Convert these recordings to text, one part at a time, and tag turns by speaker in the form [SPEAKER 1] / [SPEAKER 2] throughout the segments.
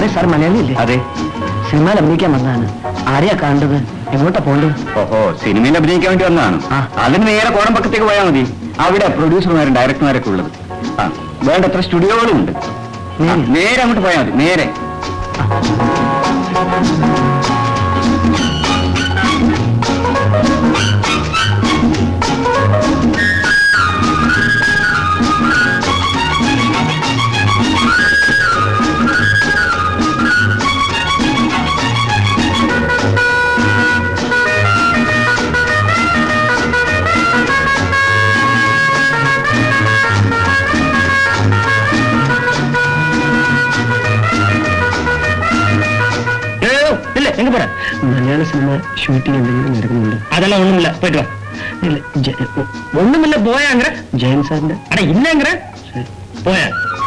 [SPEAKER 1] സാറേ സാർ മലയാളിയല്ലേ? അതെ. സിനിമയിൽ അഭിനയിക്കാൻ വന്നതാണ്. ആരെയാ കാണേണ്ടത്? എങ്ങോട്ടാ പോകേണ്ടത്? ഓഹോ, സിനിമയിൽ അഭിനയിക്കാൻ വേണ്ടി വന്നതാണ്. അതിന് നേരെ കോടമ്പക്കത്തേക്ക് പോയാൽ മതി. അവിടെ പ്രൊഡ്യൂസർമാരും ഡയറക്ടർമാരൊക്കെ ഉള്ളത്. വേണ്ടത്ര സ്റ്റുഡിയോകളും ഉണ്ട്. നേരെ അങ്ങോട്ട് പോയാൽ മതി. നേരെ മലയാള സിനിമ ഷൂട്ടിംഗ് എന്തെങ്കിലും നടക്കുന്നുണ്ട്? അതെല്ലാം ഒന്നുമില്ല, പോയിട്ട് വാ. ഒന്നുമില്ല, പോയാ അങ്ങനെ ജയൻ സാറിന്റെ അടേ ഇല്ല അങ്ങനെ പോയാ.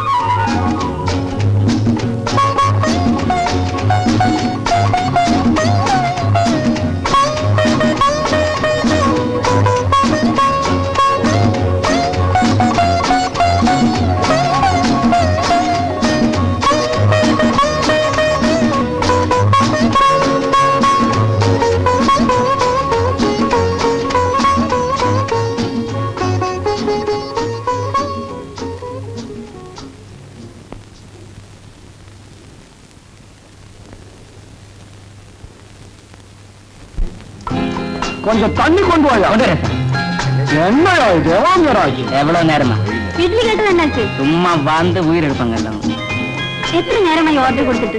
[SPEAKER 1] கொஞ்சம் தண்ணி கொண்டு வாயா. என்னடா இது? எவ்வளவு நேரமா இட்லி கேட்டு என்னாச்சு? சும்மா வந்து உயிர் எடுப்பாங்க எல்லாம். எத்தனை நேரமா ஆர்டர் கொடுத்துட்டு?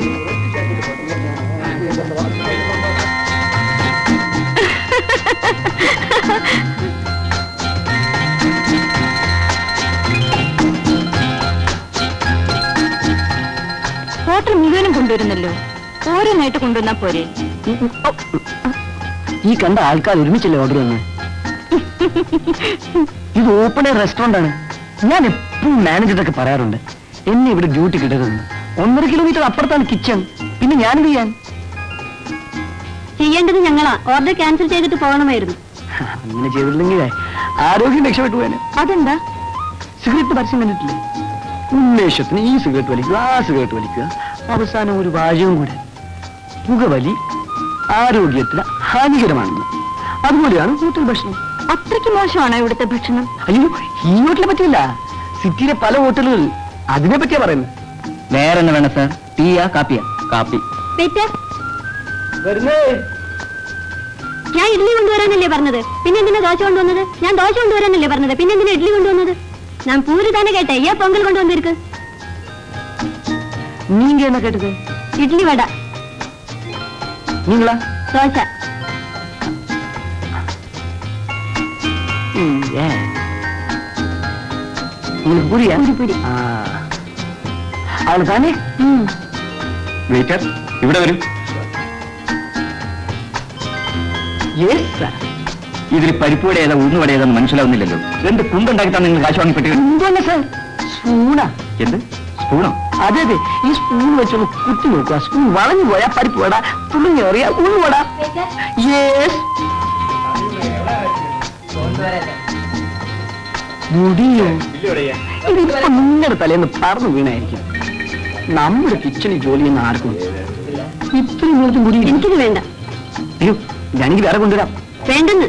[SPEAKER 1] ഹോട്ടൽ മുഴുവനും കൊണ്ടുവരുന്നല്ലോ. ഓരോന്നായിട്ട് കൊണ്ടുവന്നാ പോരെ? ഈ കണ്ട ആൾക്കാർ ഒരുമിച്ചല്ലേ ഓർഡർ തന്നെ? ഇത് ഓപ്പൺ എയർ റെസ്റ്റോറന്റ് ആണ്. ഞാൻ എപ്പോഴും മാനേജറൊക്കെ പറയാറുണ്ട് എന്നെ ഇവിടെ ഡ്യൂട്ടി കിട്ടരുതെന്ന്. 1.5 കിലോമീറ്റർ അപ്പുറത്താണ് കിച്ചൺ. പിന്നെ ഞാൻ ചെയ്യാൻ ചെയ്യേണ്ടത് ഞങ്ങളാ. ഓർഡർ ക്യാൻസൽ ചെയ്തിട്ട് പോകണമായിരുന്നു. അങ്ങനെ ചെയ്തില്ലെങ്കിൽ ആരോഗ്യം രക്ഷപ്പെട്ടു പോയാന്. അതെന്താ? സിഗരറ്റ് പരസ്യം കണ്ടിട്ടില്ലേ? ഉന്മേഷത്തിന് ഈ സിഗരറ്റ് വലിക്കുക, ആ സിഗരറ്റ് വലിക്കുക, അവസാനം ഒരു വാചകം കൂടെ, പുകവലി ആരോഗ്യത്തിന് ഹാനികരമാണെന്ന്. അതുപോലെയാണ് ഹോട്ടൽ ഭക്ഷണം. അത്രയ്ക്ക് മോശമാണോ ഇവിടുത്തെ ഭക്ഷണം? അയ്യോ, ഈ ഹോട്ടലിനെ പറ്റിയില്ല, സിറ്റിയിലെ പല ഹോട്ടലുകൾ അതിനെ പറ്റിയാ പറയുന്നത്. വേറെ എന്നാ വേണം സാർ? ടീയാ കാപ്പിയാ? കാപ്പി. ഞാൻ ഇഡ്ഡലി കൊണ്ടുവരാനല്ലേ പറഞ്ഞത്? പിന്നെ എന്തിനാ ദോശ കൊണ്ടുവന്നത്? ഞാൻ ദോശ കൊണ്ടുവരാനല്ലേ പറഞ്ഞത്? പിന്നെ എന്തിനാ ഇഡ്ഡലി കൊണ്ടുവന്നത്? ഞാൻ പൂരി തന്നെ കേട്ടെ. ഏ പൊങ്കൽ കൊണ്ടുവന്നിരിക്ക്. നീങ്ക എന്നാ കേട്ടത്? ഇഡ്ഡലി വട. நீங்களா? தோசை. உங்களுக்கு புரியா? புரி. அவளுக்கு தானே? വെയിറ്റർ ഇവിടെ വരും. Yes sir. ഇതിൽ പരിപ്പുവട ഏതാ ഉഴുന്നുവട ഏതാന്ന് മനസ്സിലാവുന്നില്ലല്ലോ. 2 കുണ്ടുണ്ടാക്കിത്താണ് നിങ്ങൾ കാശ് വാങ്ങിപ്പെട്ടി. കുണ്ടല്ല സർ, സ്പൂണാ. എന്ത് സ്പൂണോ? അതെ അതെ, ഈ സ്പൂൺ വെച്ചൊന്ന് കുത്തി നോക്കുക. സ്പൂൺ വളഞ്ഞു പോയാ പരിപ്പ് വട, തുള്ളിഞ്ഞേറിയ ഉൾവട. യെസ്. മുടിയോ? ഇതിപ്പോ നിങ്ങളുടെ തലേന്ന് പറന്നു വീണായിരിക്കും. നമ്മുടെ കിച്ചണിൽ ജോലി ചെയ്യുന്ന ആർക്കും ഇത്രയും നേരത്തെ മുടി. എനിക്കിത് വേണ്ട. അയ്യോ, ഞാനെങ്കിൽ വേറെ കൊണ്ടുവരാം. വേണ്ടെന്ന്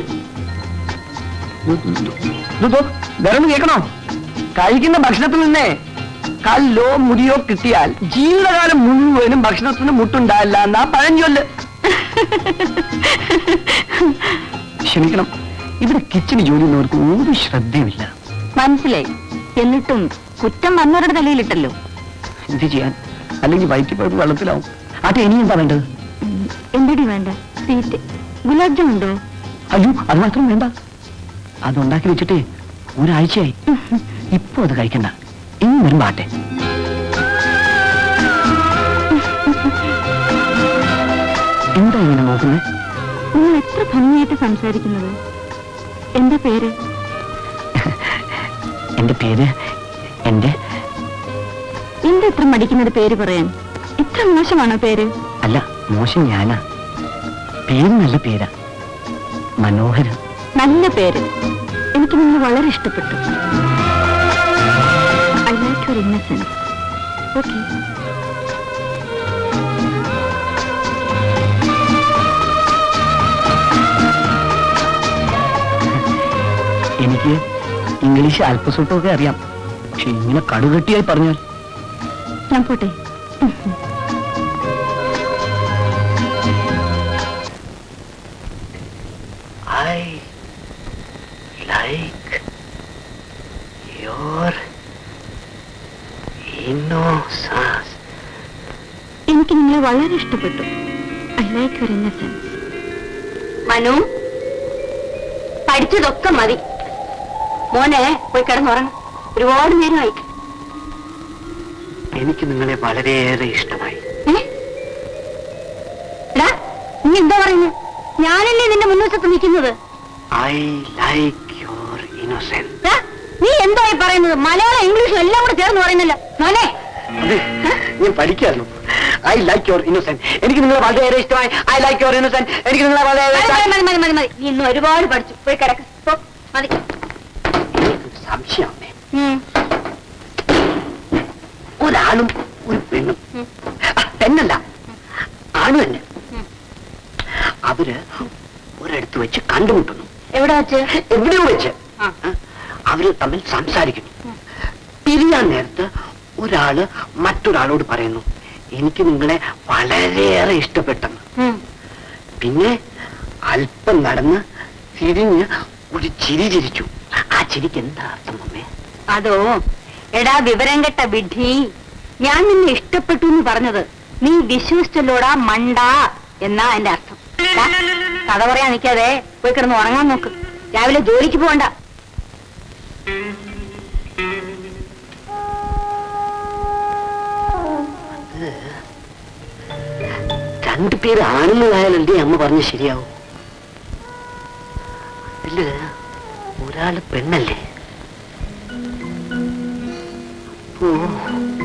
[SPEAKER 1] വേറെ ഒന്ന് കേൾക്കണോ? കഴിക്കുന്ന ഭക്ഷണത്തിൽ നിന്നേ കല്ലോ മുടിയോ കിട്ടിയാൽ ജീവിതകാലം മുഴുവനും ഭക്ഷണത്തിന് മുട്ടുണ്ടായില്ല എന്നാ പഴഞ്ചൊല്ല്. ക്ഷമിക്കണം, ഇവിടെ കിച്ചണിൽ ജോലി ചെയ്യുന്നവർക്ക് ഒരു ശ്രദ്ധയുമില്ല. മനസ്സിലായി. എന്നിട്ടും കുറ്റം വന്നവരുടെ തലയിലിട്ടല്ലോ. എന്ത് ചെയ്യാൻ? അല്ലെങ്കിൽ വയറ്റിപ്പഴപ്പ് വെള്ളത്തിലാവും. ആട്ടെ, ഇനി എന്താ വേണ്ടത്? എന്തടി വേണ്ട? സ്വീറ്റ് ഗുലാബ് ജാം ഉണ്ടോ? അയ്യോ, അത് മാത്രം വേണ്ട. അതുണ്ടാക്കി വെച്ചിട്ടേ ഒരാഴ്ചയായി. ഇപ്പൊ അത് കഴിക്കണ്ട. ഇനി വരുമ്പോ ആട്ടെ. എന്താ ഇങ്ങനെ നോക്കുന്നത്? നിങ്ങൾ എത്ര ഭംഗിയായിട്ട് സംസാരിക്കുന്നത്. എന്താ പേര്? എന്റെ പേര് എന്താ ഇത്ര മടിക്കുന്നത് പേര് പറയാൻ? ഇത്ര മോശമാണോ പേര്? അല്ല, മോശം ഞാനാ. പേര് നല്ല പേരാ, മനോഹരം. നല്ല പേര്. എനിക്ക് നിങ്ങൾ വളരെ ഇഷ്ടപ്പെട്ടു. I like your innocence. Okay. എനിക്ക് ഇംഗ്ലീഷ് അല്പസ്വല്പമൊക്കെ അറിയാം. പക്ഷെ ഇങ്ങനെ കടുകട്ടിയായി പറഞ്ഞാൽ
[SPEAKER 2] ഞാൻ പോട്ടെ.
[SPEAKER 1] I like your innocence.
[SPEAKER 2] എനിക്ക് നിങ്ങളെ വളരെ ഇഷ്ടപ്പെട്ടു. I like your innocence. Manu, പഠിച്ചതൊക്കെ മതി. മോനെ പോയി കിടന്നുറങ്ങും. ഒരുപാട് നേരമായി.
[SPEAKER 1] എനിക്ക് നിങ്ങളെ വളരെയേറെ ഇഷ്ടമായി.
[SPEAKER 2] നീ എന്താ പറയുന്നത്? ഞാനല്ലേ നിന്റെ മുൻവശത്ത് നിൽക്കുന്നത്.
[SPEAKER 1] I like your innocence.
[SPEAKER 2] നീ എന്തായി പറയുന്നത്? മലയാളം ഇംഗ്ലീഷും എല്ലാം കൂടെ ചേർന്ന് പറയുന്നല്ലോ മോനെ.
[SPEAKER 1] ഞാൻ പഠിക്കായിരുന്നു. I like your innocence. എനിക്ക് നിങ്ങളെ വളരെയേറെ ഇഷ്ടമായി. I like your innocence. എനിക്ക് നിങ്ങളെ വളരെ
[SPEAKER 2] മതി. നീ ഇന്ന് ഒരുപാട് പഠിച്ചു. പോയി കിടക്ക്. മതി.
[SPEAKER 1] എനിക്കൊരു സംശയമാണ്. ഒരാളും ഒരു പെണ്ണും, പെണ്ണല്ല ആണ് തന്നെ, അവര് ഒരിടത്ത് വെച്ച് കണ്ടുമുട്ടുന്നു.
[SPEAKER 2] എവിടെ വെച്ച്?
[SPEAKER 1] എവിടെയോ വെച്ച് അവര് തമ്മിൽ സംസാരിക്കുന്നു. പിരിയാൻ നേരത്ത് ഒരാള് മറ്റൊരാളോട് പറയുന്നു, എനിക്ക് നിങ്ങളെ വളരെയേറെ ഇഷ്ടപ്പെട്ടെന്ന്. പിന്നെ അല്പം നടന്ന് തിരിഞ്ഞ് ഒരു ചിരി ചിരിച്ചു. ആ ചിരിക്ക് എന്താ അർത്ഥം അമ്മേ?
[SPEAKER 2] അതോ, എടാ വിവരം കെട്ട വിഡ്ഢി, ഞാൻ നിന്നെ ഇഷ്ടപ്പെട്ടു എന്ന് പറഞ്ഞത് നീ വിശ്വസിച്ചല്ലോടാ മണ്ട എന്നാ എന്റെ അർത്ഥം. കഥ പറയാൻ നിൽക്കാതെ പോയി കിടന്ന് ഉറങ്ങാൻ നോക്ക്. രാവിലെ ജോലിക്ക് പോകണ്ട.
[SPEAKER 1] രണ്ടുപേര് ആണെന്നതായാലല്ലേ അമ്മ പറഞ്ഞ് ശരിയാവും. അതില് ഒരാള് പെണ്ണല്ലേ? ഓ